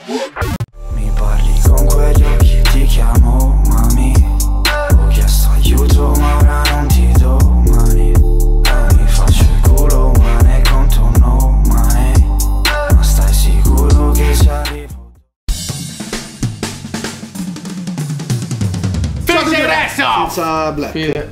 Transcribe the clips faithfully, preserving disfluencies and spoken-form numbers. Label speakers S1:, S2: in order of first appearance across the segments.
S1: Mi parli con quegli occhi, ti chiamo mami. Ho chiesto aiuto ma ora non ti do mani. Mi faccio il culo ma ne conto no money. Ma stai sicuro che ci arrivo?
S2: Felice ingresso!
S3: Senza black.
S2: Fine.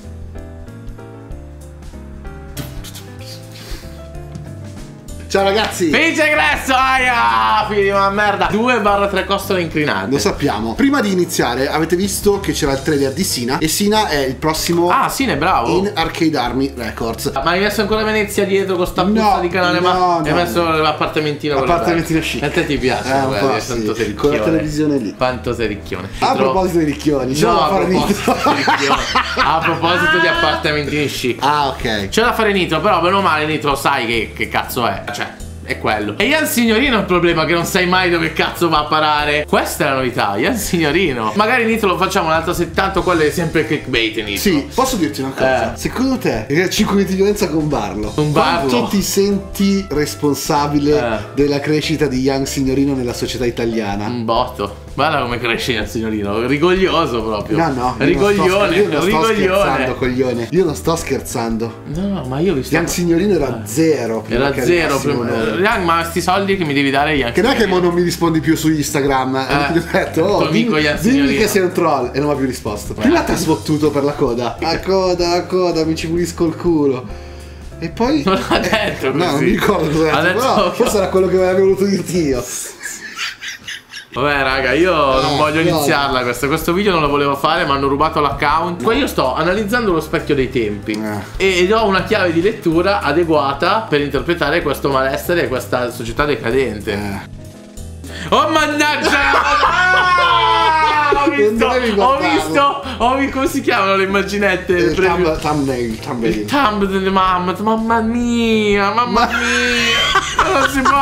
S3: Ciao ragazzi!
S2: Felice ingresso! Aia! Figli di una merda! due barra tre costole inclinate.
S3: Lo sappiamo. Prima di iniziare avete visto che c'era il trailer di Sina. E Sina è il prossimo
S2: Ah, sì, ne bravo!
S3: in Arcade Army Records.
S2: Ma hai messo ancora Venezia dietro con sta
S3: No,
S2: puzza di canale?
S3: no,
S2: Ma
S3: no.
S2: hai messo l'appartamentino con
S3: Appartamentino chic.
S2: A te ti piace?
S3: Eh, un
S2: guarda,
S3: po'
S2: quanto
S3: sì.
S2: sei
S3: Con la
S2: ricchione.
S3: televisione lì.
S2: Quanto sei ricchione.
S3: A
S2: Ti trovo-
S3: proposito di ricchioni, c'è
S2: No,
S3: da
S2: a
S3: fare
S2: proposito,
S3: nitro.
S2: di ricchione. A proposito di appartamentini chic.
S3: Ah, ok.
S2: C'è da fare nitro, però meno male nitro sai che, che cazzo è. Cioè, è quello. E Ian Signorino è il problema, che non sai mai dove cazzo va a parare. Questa è la novità, Ian Signorino. Magari nitro lo facciamo un'altra settanta, quello è sempre clickbait nitro.
S3: Sì, posso dirti una cosa?
S2: Eh.
S3: Secondo te, il cinque minuti di violenza con Barlo,
S2: Con
S3: quanto
S2: Barlo?
S3: ti senti responsabile
S2: Eh.
S3: della crescita di Young Signorino nella società italiana?
S2: Un botto. Guarda come cresce Ian Signorino. Rigoglioso proprio.
S3: No, no, io non sto
S2: Rigoglione.
S3: scher- io non sto scherzando,
S2: Rigoglione.
S3: coglione. Io non sto scherzando.
S2: No, no, ma io ho visto.
S3: Young Signorino era zero prima
S2: Era
S3: che
S2: zero
S3: arrivassimo
S2: prima.
S3: noi.
S2: Young, ma sti soldi che mi devi dare Young
S3: Che non è che
S2: Signorino.
S3: mo non mi rispondi più su Instagram. Eh. Ti ho detto, oh,
S2: tuo amico
S3: dimmi,
S2: Young
S3: dimmi
S2: Signorino.
S3: che sei un troll. E non mi ha più risposto. Prima ti ha sfottuto per la coda. La coda, la coda, mi ci pulisco il culo. E poi.
S2: Non l'ha detto così.
S3: No, non mi ricordo cosa
S2: Ha
S3: ha detto.
S2: detto-
S3: Però forse era quello che avevo voluto dirti io.
S2: Vabbè raga, io non
S3: Eh,
S2: voglio
S3: no.
S2: iniziarla questa. Questo video non lo volevo fare, mi hanno rubato l'account. Poi io sto analizzando lo specchio dei tempi
S3: Eh.
S2: ed ho una chiave di lettura adeguata per interpretare questo malessere e questa società decadente.
S3: Eh.
S2: Oh mannaggia! Ah, ho visto,
S3: Non dovevi
S2: ho
S3: guardarlo.
S2: visto, ho visto, come si chiamano le immaginette?
S3: Il
S2: Preview-
S3: thumb- thumbnail,
S2: Il
S3: thumbnail.
S2: thumb delle mamme, mamma mia, mamma
S3: Ma-
S2: mia, non si può!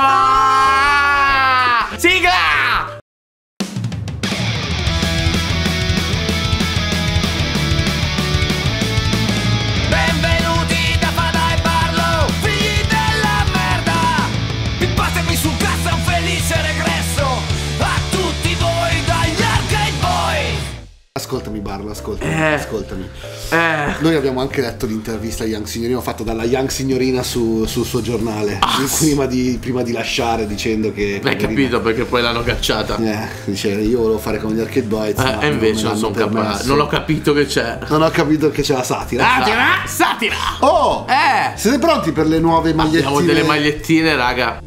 S2: Sigla!
S4: Benvenuti da Fada e Barlo, figli della merda. Impatemi sul cazzo, è un felice regresso a tutti voi dagli Arcade Boys.
S3: Ascoltami, Barlo, ascoltami.
S2: Eh.
S3: Ascoltami.
S2: Eh,
S3: Noi abbiamo anche letto l'intervista a Young Signorino fatta dalla Young Signorina su, sul suo giornale. prima, di, prima di lasciare, dicendo che.
S2: hai
S3: poverina,
S2: capito perché poi l'hanno cacciata.
S3: Eh, dice io volevo fare come gli Arcade Boys.
S2: Eh,
S3: ma
S2: e invece
S3: me
S2: non sono
S3: l'hanno
S2: capace.
S3: permesso.
S2: Non ho capito che c'è.
S3: Non ho capito che c'è la satira.
S2: Satira! Satira!
S3: Oh!
S2: Eh!
S3: Siete pronti per le nuove magliettine?
S2: Abbiamo delle magliettine, raga.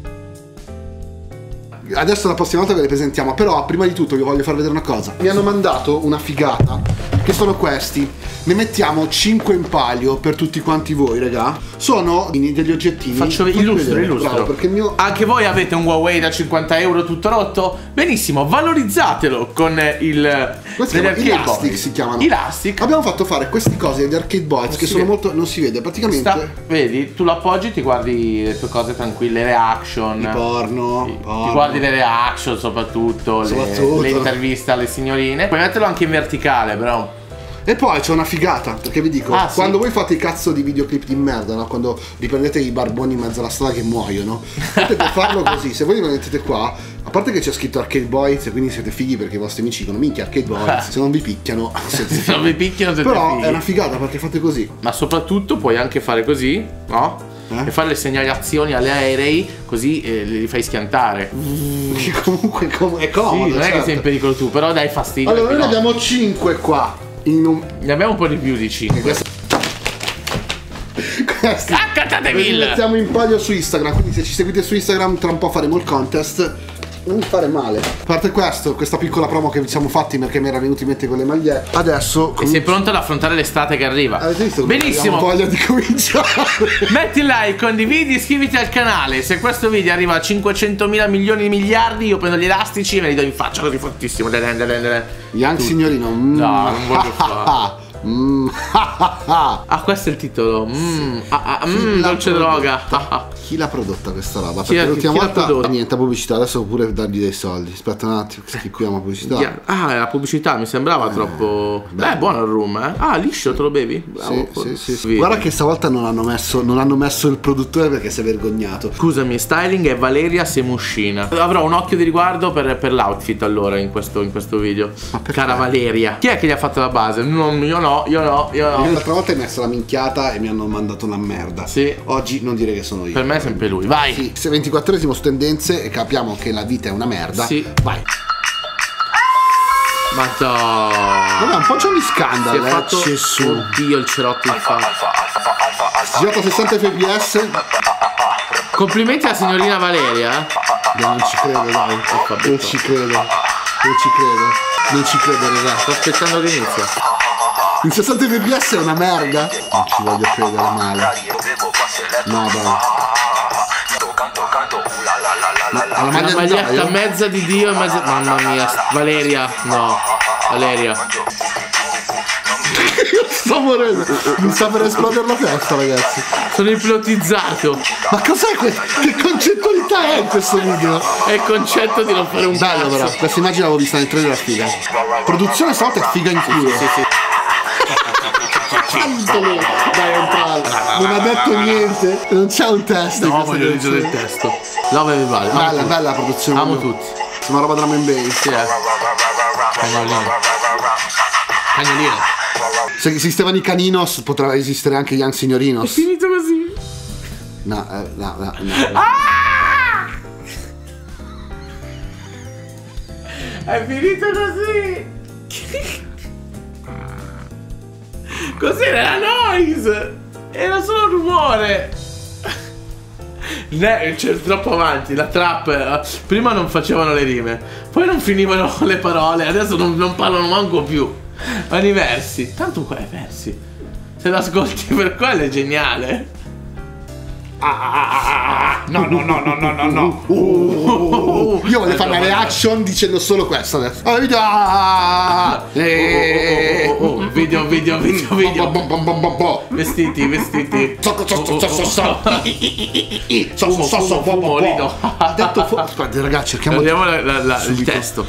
S3: Adesso la prossima volta ve le presentiamo. Però prima di tutto vi voglio far vedere una cosa. Mi hanno mandato una figata, che sono questi. Ne mettiamo cinque in palio per tutti quanti voi, raga. Sono degli oggettini.
S2: Faccio
S3: Fatti
S2: illustro,
S3: vedere.
S2: illustro.
S3: Bravo, perché il mio.
S2: Anche voi avete un Huawei da cinquanta euro tutto rotto? Benissimo, valorizzatelo con il
S3: Questi
S2: degli
S3: si chiamano
S2: Arcade
S3: Elastic,
S2: Boys.
S3: si chiamano.
S2: Elastic.
S3: Abbiamo fatto fare queste cose agli Arcade Boys che
S2: si
S3: sono
S2: vede.
S3: molto. Non si vede praticamente.
S2: Sta- vedi, tu lo appoggi, ti guardi le tue cose tranquille, reaction.
S3: Di porno,
S2: Ti,
S3: porno.
S2: ti guardi le reaction soprattutto, le-
S3: Soprattutto.
S2: Le, interviste alle signorine. Puoi metterlo anche in verticale, però.
S3: E poi c'è una figata, perché vi dico,
S2: Ah, sì?
S3: quando voi fate i cazzo di videoclip di merda, no? Quando riprendete i barboni in mezzo alla strada che muoiono, potete farlo così. Se voi li mettete qua, a parte che c'è scritto Arcade Boys e quindi siete fighi perché i vostri amici dicono minchia Arcade Boys, se non vi picchiano siete
S2: Se non vi picchiano siete
S3: Però
S2: fighi.
S3: è una figata perché fate così.
S2: Ma soprattutto puoi anche fare così, no?
S3: Eh?
S2: E fare le segnalazioni alle aerei, così eh, li fai schiantare.
S3: Che comunque com- è comodo.
S2: Sì, non è
S3: certo.
S2: che sei in pericolo tu, però dai fastidio.
S3: Allora noi
S2: perché
S3: ne
S2: no.
S3: abbiamo cinque qua. In un...
S2: Ne abbiamo un po' di più di cinque.
S3: Questo... Questi
S2: Accattate
S3: li
S2: mille!
S3: mettiamo in palio su Instagram, quindi se ci seguite su Instagram tra un po' faremo il contest. Non mi fare male. A parte questo, questa piccola promo che ci siamo fatti perché mi era venuto in mente con le magliette. Adesso
S2: E sei pronto ad affrontare l'estate che arriva?
S3: Avete visto come
S2: Benissimo!
S3: abbiamo voglia di cominciare.
S2: Metti il like, condividi, iscriviti al canale. Se questo video arriva a cinquecentomila milioni di miliardi, io prendo gli elastici e me li do in faccia così fortissimo.
S3: Young
S2: Tutti.
S3: Signorino. mm.
S2: No, non voglio fare.
S3: Mm.
S2: Ah, questo è il titolo. Mm. Ah, ah, mm, dolce droga. Ah, ah.
S3: Chi l'ha prodotta questa roba?
S2: Chi
S3: Perché
S2: ha-
S3: l'ultima
S2: chi l'ha
S3: volta
S2: prodotta?
S3: niente pubblicità, adesso devo pure dargli dei soldi. Aspetta un attimo, scriviamo pubblicità.
S2: Chi ha- Ah, è la pubblicità, mi sembrava troppo. Beh, è buono il rum, eh. Ah, liscio, te lo bevi? Bravo.
S3: Sì, sì, sì, sì.
S2: Vedi.
S3: Guarda che stavolta non hanno messo, non hanno messo il produttore perché si è vergognato.
S2: Scusami, styling è Valeria Semuscina. Avrò un occhio di riguardo per, per l'outfit allora in questo, in questo video.
S3: Ma perché?
S2: Cara Valeria. Chi è che gli ha fatto la base? Non, io no, io no, io
S3: Io
S2: no.
S3: l'altra volta hai messo la minchiata e mi hanno mandato una merda.
S2: Sì.
S3: Oggi non dire che sono io.
S2: Per me è sempre lui. Vai.
S3: Sì, se ventiquattresimo su tendenze e capiamo che la vita è una merda.
S2: Sì.
S3: Vai.
S2: Madonna.
S3: Vabbè, un po' c'è gli
S2: Si
S3: scandali,
S2: è
S3: eh.
S2: fatto.
S3: Gesù.
S2: Oddio, il cerotto in faccia.
S3: Girato a sessanta F P S.
S2: Complimenti alla signorina Valeria. eh.
S3: No, non ci credo, dai. Non ci credo. Non ci credo. Non ci credo,
S2: Sto
S3: ragazzi.
S2: aspettando che inizia.
S3: In sessanta F P S è una merda. Non ci voglio credere male. No, dai. Ma alla
S2: Una
S3: maglia di
S2: maglietta
S3: Dio?
S2: mezza di Dio e mezza. Mamma mia, Valeria, no. Valeria.
S3: Sto morendo. Mi sta per esplodere la testa, ragazzi.
S2: Sono ipnotizzato.
S3: Ma cos'è questo? Che concettualità è in questo video?
S2: È il concetto di non fare un
S3: Bello
S2: cazzo.
S3: però, questa immagine l'avevo vista nel trailer, figa. Produzione stavolta è figa in culo.
S2: Sì, sì.
S3: Cantalo! Dai, entrare. Non ha detto niente. Non c'è un testo. in
S2: No,
S3: questa
S2: voglio leggere il
S3: canzone.
S2: testo. Love e vale.
S3: Bella, bella la produzione.
S2: Amo tutti.
S3: Una roba drum and bass.
S2: Sì, eh. Cagnolino. Cagnolino.
S3: Se esistevano i Caninos, potrà esistere anche Young Signorinos.
S2: Finito così.
S3: No, eh, no, no, no.
S2: Ah! È finito così. Cos'era la noise? Era solo un rumore. Ne- c'è troppo avanti. La trap eh, prima non facevano le rime, poi non finivano le parole, adesso non, non parlano manco più. Vanno i versi. Tanto qua è versi. Se l'ascolti per quello è geniale.
S3: No, no, no, no, no, no, no. Uh, io voglio fare una reaction dicendo solo questo adesso. Allora, video. Ah, eh.
S2: Oh, oh, oh, video, video, video, video.
S3: Bom, bom, bom, bom, bom.
S2: Vestiti, vestiti.
S3: So, so, so, so, so, so. So, so, so, so,
S2: Fumo,
S3: bo, bo, bo.
S2: lido.
S3: Ha detto fu- Aspetta, ragazzi, cerchiamo di...
S2: Vediamo la- la- la- il
S3: Subito.
S2: testo.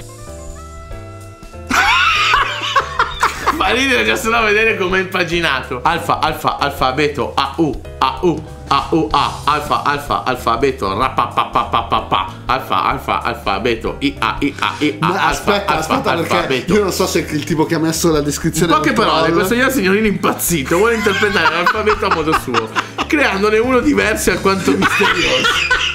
S2: Fa ridere già solo a vedere come è impaginato. Alfa, alfa, alfabeto, A, U, A, U, A, U, A, alfa, alfa, alfabeto, rapapapapapapa, alfa, alfa, alfabeto, I, A, I, A, I, A,
S3: Ma
S2: alfa,
S3: aspetta,
S2: alfa,
S3: aspetta, perché
S2: alfabeto.
S3: io non so se il tipo che ha messo la
S2: In
S3: descrizione
S2: poche
S3: è un
S2: parole,
S3: troll.
S2: questo signor signorino impazzito vuole interpretare l'alfabeto a modo suo, creandone uno diverso e alquanto misterioso.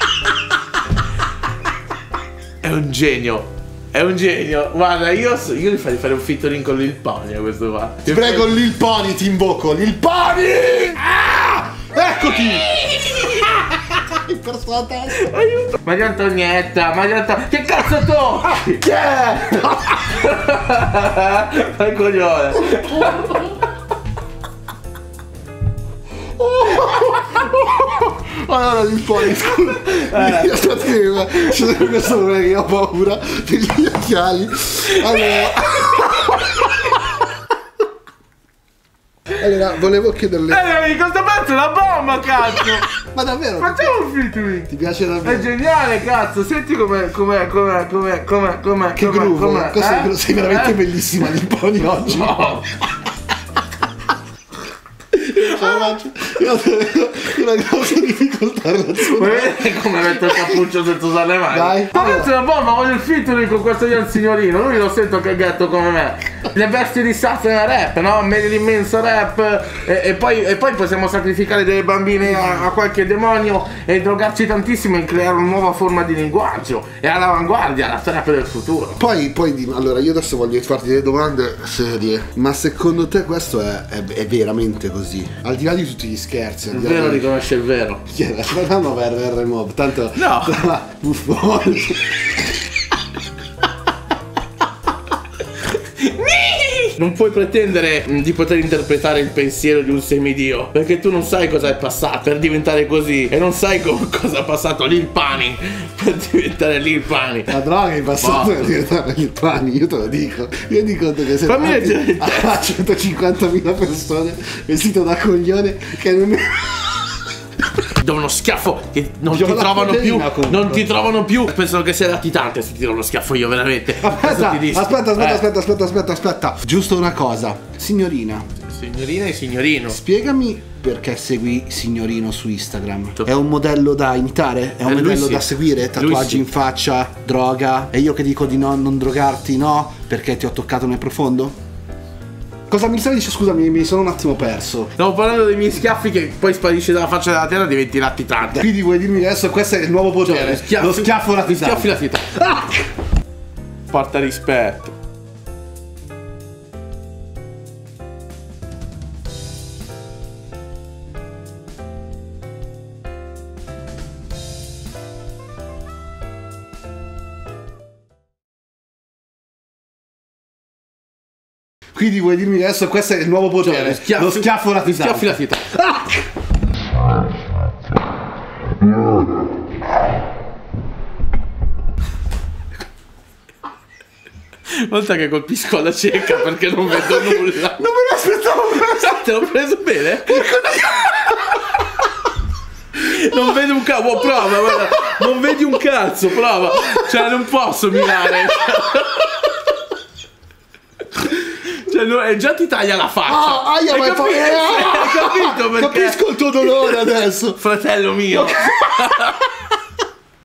S2: È un genio. È un genio. Guarda, io, so- io gli farei fare un featuring con Lil Pony a questo qua.
S3: Ti prego, Lil Pony, ti invoco. Lil Pony! Ah! Eccoti! Hai perso la testa.
S2: Aiuto. Maria Antonietta, Maria Antonietta. Che cazzo tu? Chi è? Fai coglione.
S3: Allora, Lil Pony, scusa. Aspetta che c'è sempre questo problema che io ho paura degli occhiali. Allora... Allora, volevo chiederle...
S2: Eh, questo pezzo è una bomba, cazzo.
S3: Ma davvero?
S2: Facciamo un featuring.
S3: Ti piace
S2: È
S3: davvero?
S2: geniale, cazzo. Senti com'è, com'è, com'è, com'è, com'è, com'è.
S3: Che
S2: com'è,
S3: groove,
S2: com'è,
S3: questo
S2: eh?
S3: è- sei veramente
S2: Eh?
S3: bellissima Lil Pony oggi.
S2: No.
S3: Ce la faccio. Io ho una grossa difficoltà a
S2: Vuoi
S3: ragionare.
S2: vedere come metto il cappuccio senza usare le mani?
S3: Dai.
S2: Ma questo è una bomba, voglio il featuring con questo Ian Signorino. Lui lo sento che è ghetto come me. Le bestie di Satana rap, no? Marilyn Manson rap. E, e, poi, e poi possiamo sacrificare delle bambine a, a qualche demonio e drogarci tantissimo in creare una nuova forma di linguaggio. E all'avanguardia, la trap del futuro.
S3: Poi, poi, di- allora, io adesso voglio farti delle domande serie. Ma secondo te questo è, è- è veramente così? Al di là di tutti gli scherzi, al
S2: Il
S3: di là
S2: vero
S3: di-
S2: riconosce il vero.
S3: Chiede, ma no, per R Mob, tanto...
S2: No.
S3: Buffoni.
S2: Non puoi pretendere mh, di poter interpretare il pensiero di un semidio, perché tu non sai cosa è passato per diventare così, e non sai co- cosa ha passato Lil Pani per diventare Lil Pani.
S3: La droga è passata
S2: Boh.
S3: per diventare il pani, io te lo dico. Io di conto che se
S2: Fammi
S3: davanti
S2: leggere il testo.
S3: a centocinquantamila persone vestito da coglione che non
S2: Do uno schiaffo che non
S3: Io
S2: ti
S3: la
S2: trovano più.
S3: poverina, comunque.
S2: Non ti trovano più. Pensano che sia latitante se ti do uno schiaffo io, veramente. Cosa
S3: Aspetta,
S2: ti dissi?
S3: aspetta, aspetta,
S2: Eh,
S3: aspetta, aspetta, aspetta, aspetta. Giusto una cosa. Signorina,
S2: Signorina e signorino.
S3: spiegami perché segui Signorino su Instagram. È un modello da imitare? È un
S2: Eh, lui
S3: modello
S2: sì.
S3: da seguire?
S2: Lui
S3: Tatuaggi
S2: sì.
S3: in faccia, droga? E io che dico di no, non drogarti, no? Perché ti ho toccato nel profondo? Cosa mi stavi dicendo? Scusami, mi sono un attimo perso.
S2: Stavo parlando dei miei schiaffi che poi sparisce dalla faccia della terra e diventi latitante.
S3: Quindi vuoi dirmi che adesso questo è il nuovo potere?
S2: Cioè, schiaffi-
S3: lo schiaffo
S2: Gli
S3: latitante.
S2: schiaffi latitante.
S3: Ah!
S2: Porta rispetto.
S3: Quindi vuoi dirmi che adesso questo è il nuovo potere?
S2: Cioè, schiaffi-
S3: lo schiaffo
S2: Gli
S3: latitante.
S2: schiaffi latitante.
S3: Ah!
S2: Volta che colpisco alla cieca perché non vedo nulla.
S3: Non me l'aspettavo questo.
S2: Te l'ho preso bene? Non vedo un cazzo, prova, guarda. Non vedi un cazzo, prova. Cioè, non posso mirare. Cioè, no, e già ti taglia la faccia.
S3: Ah, aia,
S2: hai,
S3: ma
S2: capi-
S3: fa-
S2: hai capito perché?
S3: Capisco il tuo dolore adesso.
S2: Fratello mio.